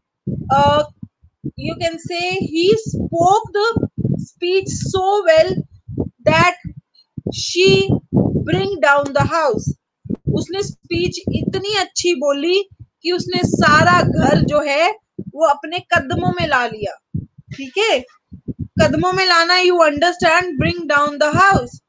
Speaker 1: you can say he spoke the speech so well that she bring down the house. उसने स्पीच इतनी अच्छी बोली कि उसने सारा घर जो है वो अपने कदमों में ला लिया. ठीक है, कदमों में लाना, you understand, bring down the house.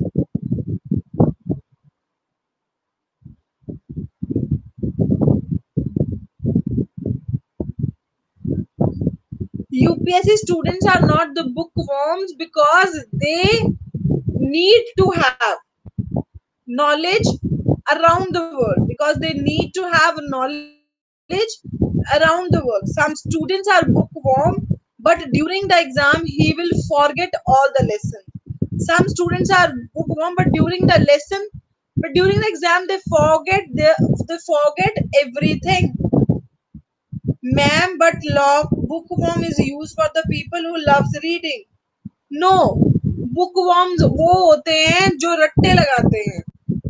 Speaker 1: U P S C students are not the bookworms because they need to have knowledge around the world, because they need to have knowledge around the world. Some students are bookworm, but during the exam he will forget all the lesson. Some students are bookworm, but during the lesson but during the exam they forget they, they forget everything. Ma'am, but law bookworm is used for the people who loves reading. No, bookworms वो होते हैं जो रट्टे लगाते हैं.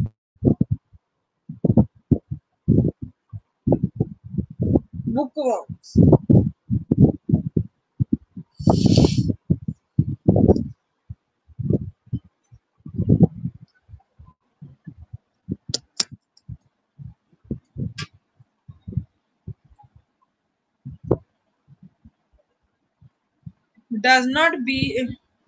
Speaker 1: Bookworms. Does not be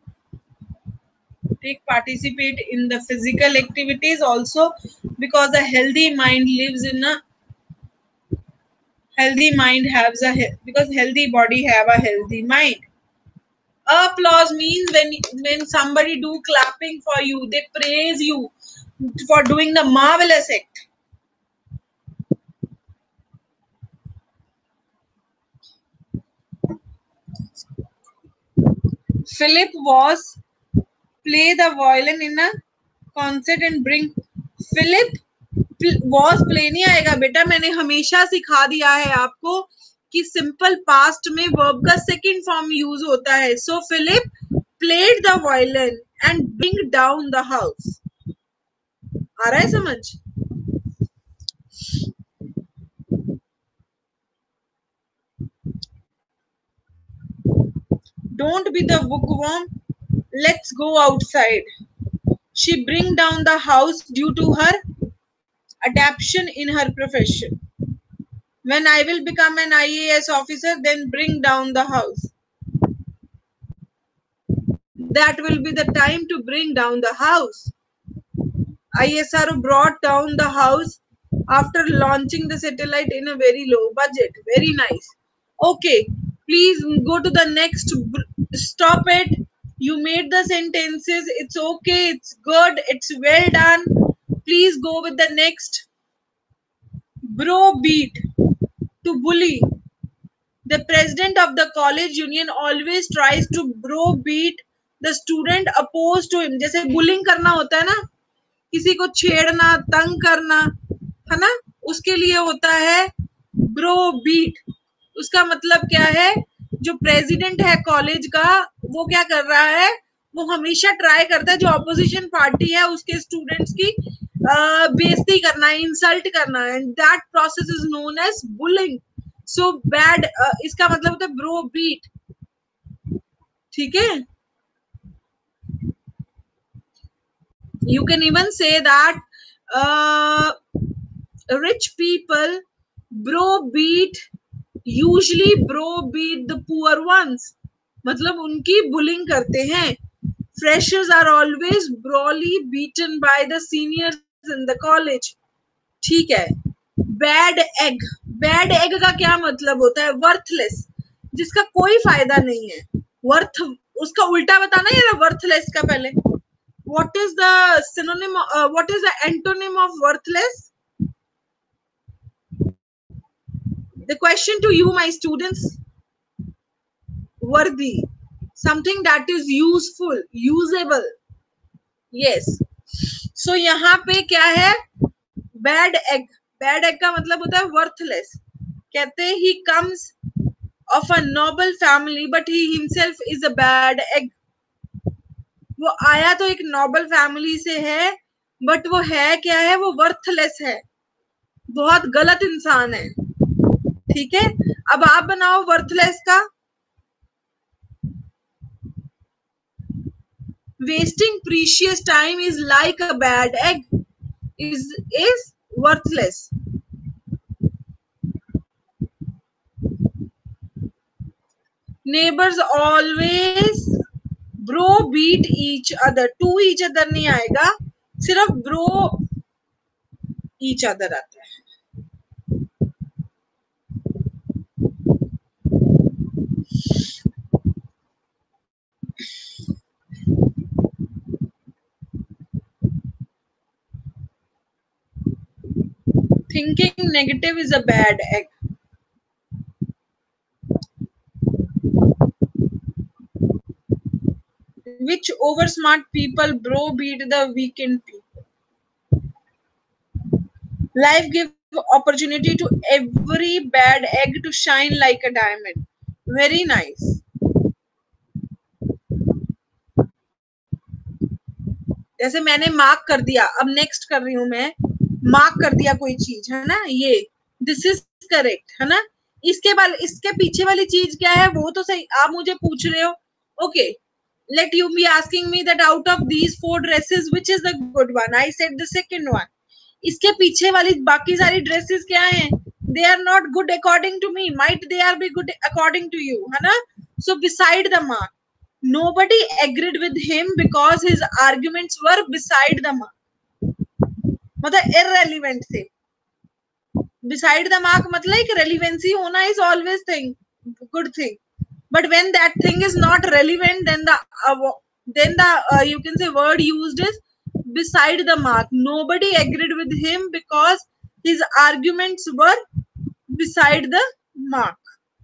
Speaker 1: take participate in the physical activities also, because a healthy mind lives in a healthy mind has a because healthy body have a healthy mind. Applause means when when somebody do clapping for you, they praise you for doing the marvelous act. Philip was play the violin in a concert and bring. Philip was play नहीं आएगा बेटा, मैंने हमेशा सिखा दिया है आपको कि सिंपल पास्ट में वर्ब का सेकंड फॉर्म यूज होता है. So Philip played the violin and bring down the house. आ रहा है समझ? Don't be the bookworm. Let's go outside. She bring down the house due to her adaptation in her profession. When I will become an I A S officer, then bring down the house. That will be the time to bring down the house. I S R O brought down the house after launching the satellite in a very low budget. Very nice. Okay, please go to the next. Stop it. You made the sentences. It's okay. It's good. It's well done. Please go with the next. Bro beat. To bully. The president of the college union always tries to bro beat the student opposed to him. जैसे bullying करना होता है ना, किसी को छेड़ना, तंग करना, है ना, उसके लिए होता है ब्रो बीट। उसका मतलब क्या है, जो प्रेसिडेंट है कॉलेज का वो क्या कर रहा है, वो हमेशा ट्राई करता है जो ऑपोजिशन पार्टी है उसके स्टूडेंट्स की बेइज्जती करना है, इंसल्ट करना है, and that process is known as bullying. So bad, इसका मतलब होता है ब्रो बीट। ठीक है, you can even say that uh, rich people bro beat usually bro beat the poor ones, मतलब उनकी बुलिंग करते हैं। freshers are always broadly beaten by the seniors in the college। ठीक है, बैड एग। बैड एग का क्या मतलब होता है, वर्थलेस, जिसका कोई फायदा नहीं है। वर्थ, उसका उल्टा बताना यार वर्थलेस का पहले। What is the synonym, uh, what is the antonym of worthless? The question to you, my students, worthy, something that is useful, usable। yes, so यहाँ पे क्या है, bad egg। bad egg का मतलब होता है worthless। कहते हैं he comes of a noble family but he himself is a bad egg। वो आया तो एक नोबल फैमिली से है बट वो है क्या है, वो वर्थलेस है, बहुत गलत इंसान है। ठीक है, अब आप बनाओ वर्थलेस का। Wasting precious time is like a bad egg is is worthless. Neighbours always browbeat each other. To each other नहीं आएगा, सिर्फ ब्रो ईच अदर आता है। Thinking negative is a bad egg। Which oversmart people browbeat the weakened people? Life gives opportunity to every bad egg to shine like a diamond। Very nice। जैसे मैंने mark कर दिया, अब next कर रही हूं मैं, मार्क कर दिया कोई चीज, है ना, ये दिस इज करेक्ट, है ना। इसके बाद इसके पीछे वाली चीज क्या है वो तो सही, आप मुझे पूछ रहे हो। Okay, let you be asking me that out of these four dresses which is the good one? I said the second one। इसके पीछे वाली बाकी सारी ड्रेसेस क्या हैं, they are not good according to me, might they are be good according to you, है ना। so beside the mark, nobody agreed with him because his arguments were beside the mark, मतलब irrelevant थे। beside the mark मतलब एक relevancy होना is always thing good thing, but when that thing is not relevant then the uh, then the uh, you can say word used is beside the mark। nobody agreed with him because his arguments were beside the mark।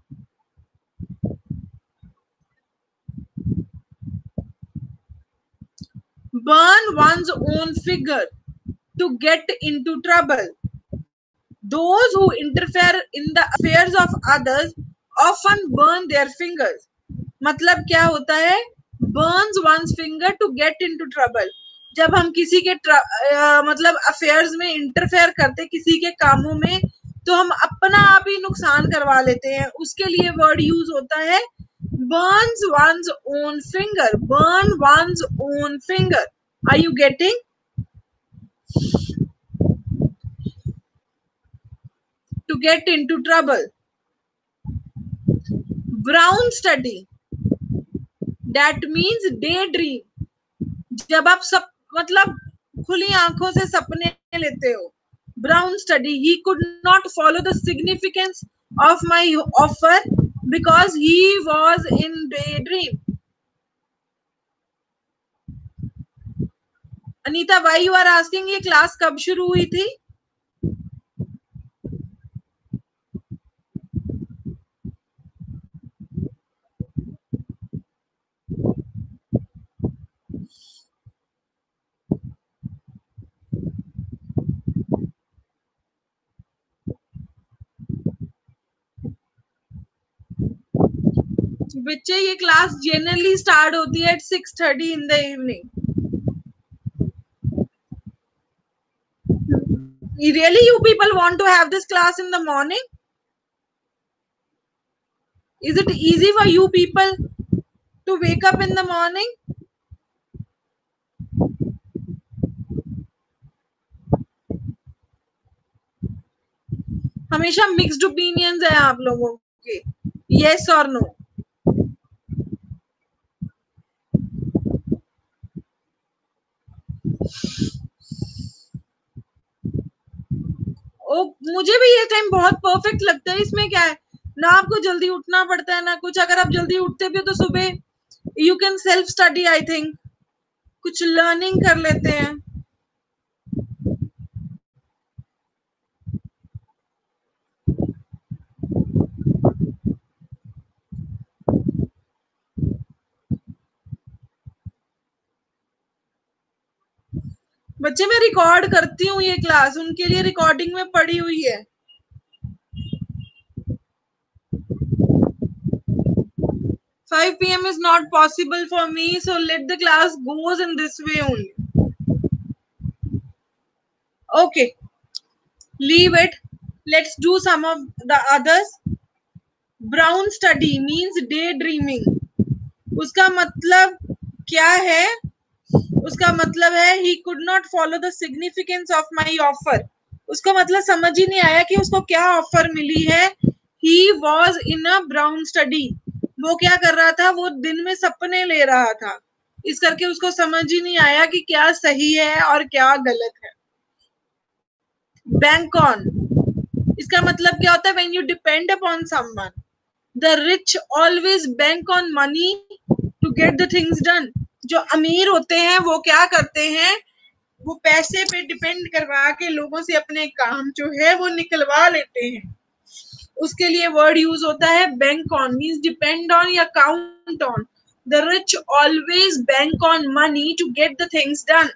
Speaker 1: burn one's own figure to get into trouble। those who interfere in the affairs of others often burn their fingers। मतलब क्या होता है, burns one's finger to get into trouble। जब हम किसी के आ, मतलब affairs में इंटरफेयर करते, किसी के कामों में, तो हम अपना आप ही नुकसान करवा लेते हैं, उसके लिए वर्ड यूज होता है burns one's own finger। burn one's own finger। are you getting? to get into trouble। brown study, that means daydream। जब आप सब मतलब खुली आंखों से सपने लेते हो। brown study, he could not follow the significance of my offer because he was in daydream। Anita, why you are asking ये क्लास कब शुरू हुई थी? बच्चे, ये क्लास जनरली स्टार्ट होती है at six thirty in the evening. Really, you people want to have this class in the morning? Is it easy for you people to wake up in the morning? हमेशा mixed opinions है आप लोगों के, yes और no. ओ, मुझे भी ये time बहुत परफेक्ट लगता है. इसमें क्या है ना, आपको जल्दी उठना पड़ता है ना कुछ. अगर आप जल्दी उठते भी हो तो सुबह you can self study. I think कुछ लर्निंग कर लेते हैं. बच्चे, मैं रिकॉर्ड करती हूँ ये क्लास, उनके लिए रिकॉर्डिंग में पड़ी हुई है. five p m is not possible for me, so let the class goes in this way only. Okay, leave it. Let's do some of the others. Brown study means daydreaming. उसका मतलब क्या है? उसका मतलब है he could not follow the significance of my offer. उसको मतलब समझ ही नहीं आया कि उसको क्या ऑफर मिली है. He was in a brown study. वो क्या कर रहा था? वो दिन में सपने ले रहा था. इस करके उसको समझ ही नहीं आया कि क्या सही है और क्या गलत है. बैंक ऑन, इसका मतलब क्या होता है? When you depend upon someone. The rich always bank on money to get the things done. जो अमीर होते हैं वो क्या करते हैं? वो पैसे पे डिपेंड करवा के लोगों से अपने काम जो है वो निकलवा लेते हैं. उसके लिए वर्ड यूज होता है bank on, means depend on या count on. The rich always bank on money to get the things done.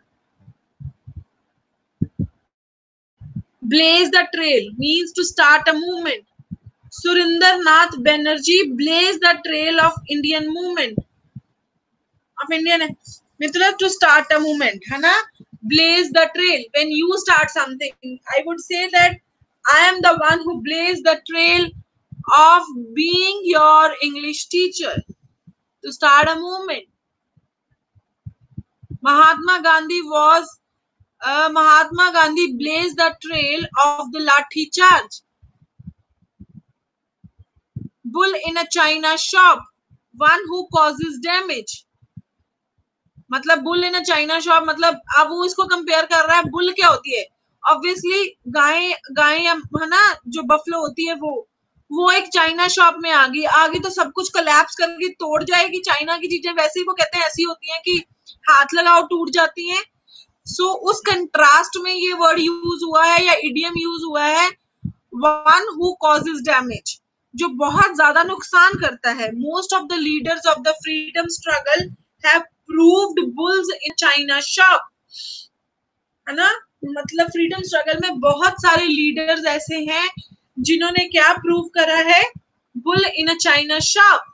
Speaker 1: Blaze the trail means to start a movement. Surinder Nath Banerjee blazed the trail of Indian movement. Of Indian, मतलब to start a movement, है ना? Blaze the trail. When you start something, I would say that I am the one who blazed the trail of being your English teacher. To start a movement. Mahatma Gandhi was Uh, Mahatma Gandhi blazed the trail of the Lathi Charge. Bull in a China shop, one who causes damage. मतलब bull in a china shop, मतलब अब वो इसको compare कर रहा है. Bull क्या होती है? ऑब्वियसली गाय, गाय है ना, जो बफलो होती है वो वो एक चाइना शॉप में आ गई. आ गई तो सब कुछ कोलैप्स करके तोड़ जाएगी. चाइना की चीजें वैसे ही वो कहते हैं ऐसी होती हैं कि हाथ लगाओ टूट जाती हैं. सो so, उस कंट्रास्ट में ये वर्ड यूज हुआ है या इडियम यूज हुआ है, वन हु कॉजेज डैमेज, जो बहुत ज्यादा नुकसान करता है. Most of the leaders of the freedom struggle have proved bulls in china shop, है ना? मतलब फ्रीडम स्ट्रगल में बहुत सारे लीडर्स ऐसे हैं जिन्होंने क्या प्रूव करा है? Bull in a china shop.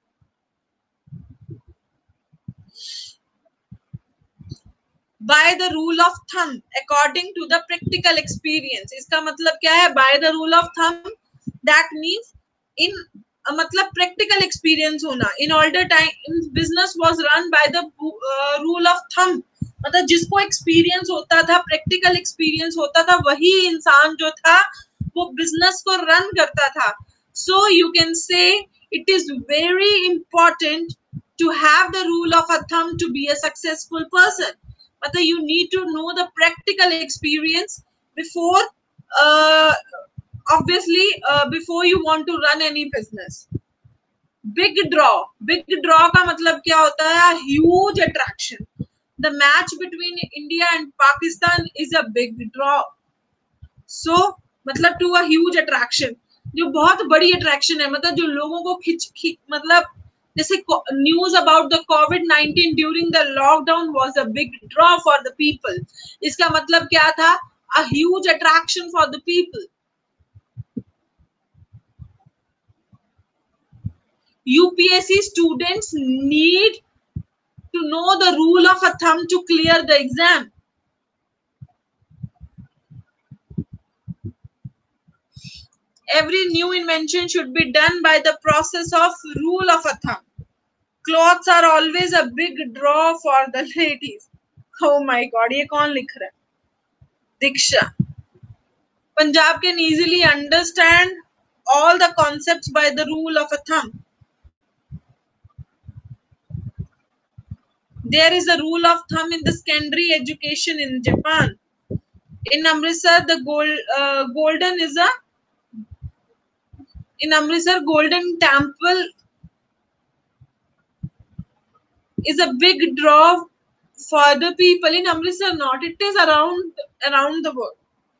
Speaker 1: By the rule of thumb, according to the practical experience. इसका मतलब क्या है? By the rule of thumb, that means in uh, मतलब practical experience होना. In older time, business was run by the uh, rule of thumb. मतलब जिसको experience होता था, practical experience होता था, वही इंसान जो था वो business को run करता था. So you can say it is very important to have the rule of a thumb to be a successful person. मतलब you need to know the practical experience before uh, obviously uh, before you want to run any business. Big draw, big draw का मतलब क्या होता है? Huge attraction. the match between India and Pakistan is a big draw. So मतलब to a huge attraction, जो बहुत बड़ी attraction है, मतलब जो लोगों को खिंच खिंच मतलब जैसे news about the COVID nineteen during the lockdown was a big draw for the people. इसका मतलब क्या था? A huge attraction for the people. U P S C students need to know the rule of a thumb to clear the exam. Every new invention should be done by the process of rule of a thumb. Clothes are always a big draw for the ladies. Oh my God, ये कौन लिख रहा है? Diksha. Punjab can easily understand all the concepts by the rule of a thumb. There is a rule of thumb in the secondary education in Japan. In Amritsar, the gold, uh, golden is a in Amritsar, Golden Temple is a big draw for the people. In Amritsar, not. It is around around the world.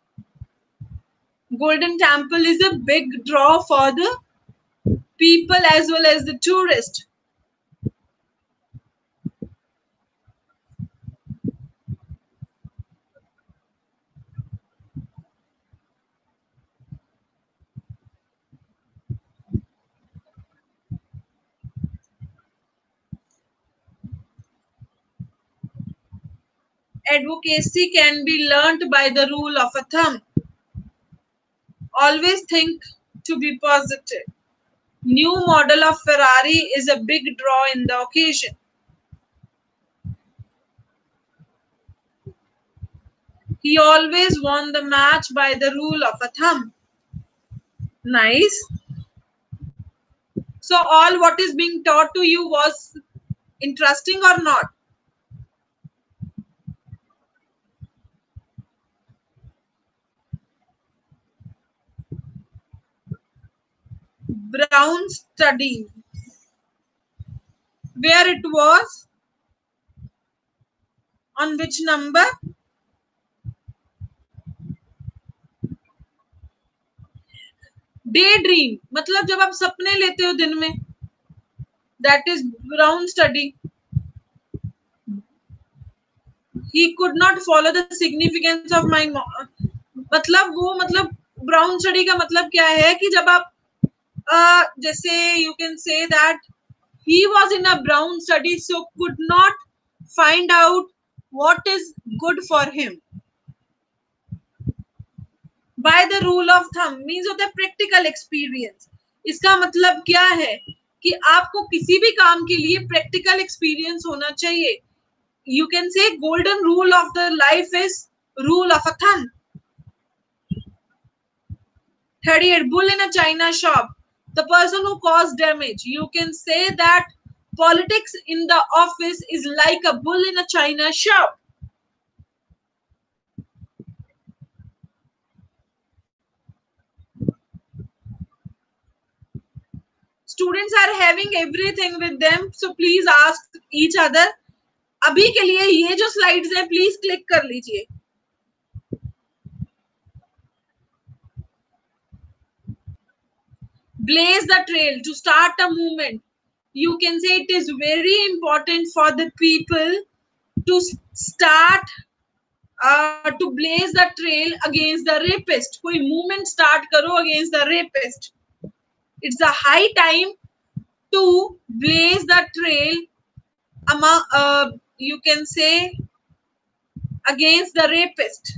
Speaker 1: Golden Temple is a big draw for the people as well as the tourists. Advocacy can be learnt by the rule of a thumb. Always think to be positive. New model of Ferrari is a big draw in the occasion. He always won the match by the rule of a thumb. Nice. So all what is being taught to you was interesting or not? Brown study. Where it was? On which number? Daydream. मतलब जब आप सपने लेते हो दिन में. That is Brown study. He could not follow the significance of my मतलब वो मतलब Brown study का मतलब क्या है कि जब आप uh, जैसे you can say that he was in a Brown study, so could not find out what is good for him. By the rule of thumb means होता है practical experience. इसका मतलब क्या है कि आपको किसी भी काम के लिए practical experience होना चाहिए. You can say golden rule of the life is rule of a thumb. thirty-eight. Bull in a china shop. The person who caused damage. You can say that politics in the office is like a bull in a china shop. Students are having everything with them, so please ask each other. अभी के लिए ये जो slides हैं, please click कर लीजिए. Blaze the trail to start a movement. You can say it is very important for the people to start uh, to blaze the trail against the rapist. कोई movement start करो against the rapist. It's a high time to blaze the trail among, uh, you can say, against the rapist.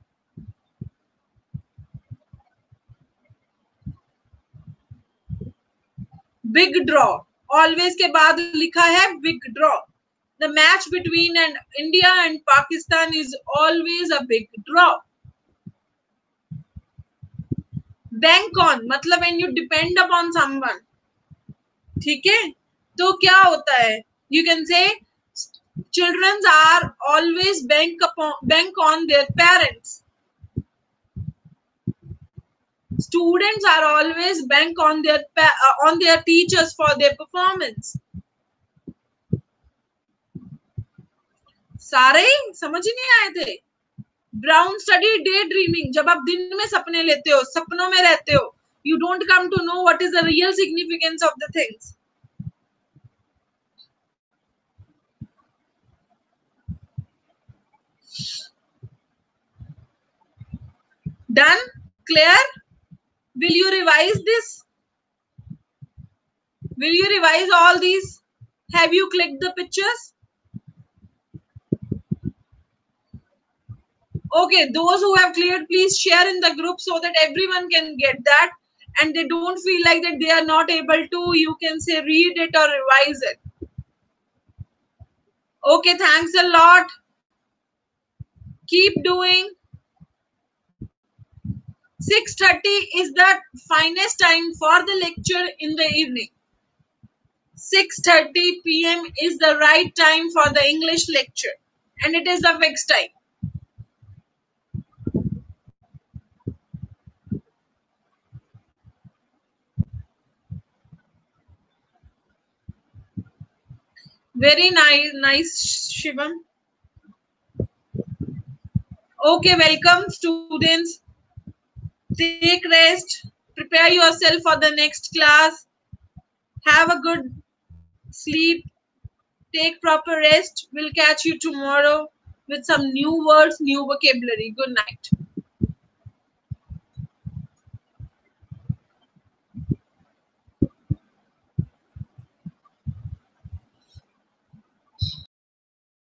Speaker 1: Big draw. Always के बाद लिखा है big draw. The match between and India and Pakistan is always a big draw. Bank on मतलब when you depend upon someone. ठीक है? तो क्या होता है? You can say children are always bank upon bank on their parents. Students are always bank on their uh, on their teachers for their performance. सारे समझ ही नहीं आए थे. Brown studied daydreaming. जब आप दिन में सपने लेते हो, सपनों में रहते हो, you don't come to know what is the real significance of the things. Done? Clear? Will you revise this? Will you revise all these? Have you clicked the pictures? Okay, those who have cleared, please share in the group so that everyone can get that and they don't feel like that they are not able to. You can say read it or revise it. Okay, thanks a lot. Keep doing. six thirty is the finest time for the lecture in the evening. six thirty p m is the right time for the English lecture and it is the fixed time. Very nice, nice, Shivam. Okay, welcome students. Take rest. Prepare yourself for the next class. Have a good sleep. Take proper rest. We'll catch you tomorrow with some new words, new vocabulary. Good night.